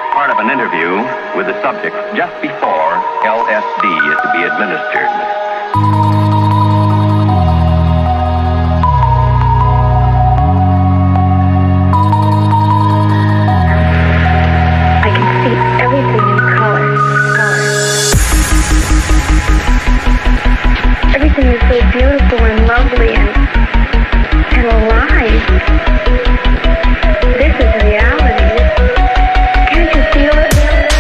part of an interview with the subject just before LSD is to be administered. Everything is so beautiful and lovely and alive. This is reality. Can't you feel it?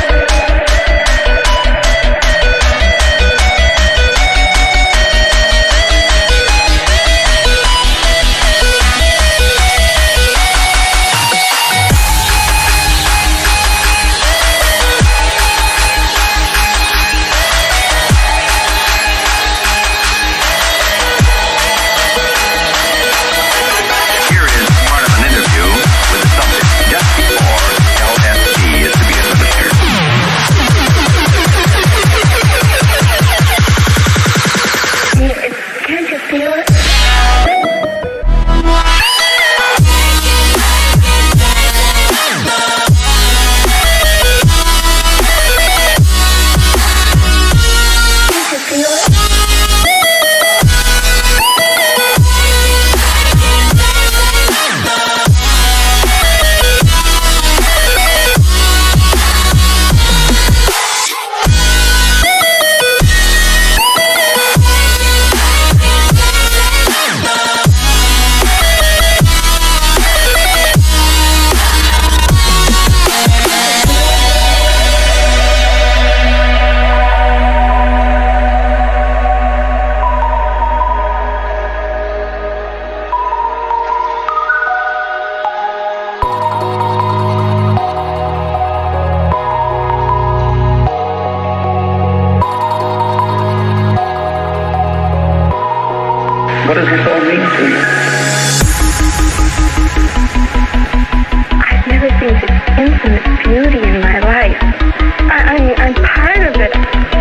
What does this all mean to you? I've never seen such infinite beauty in my life. I'm part of it.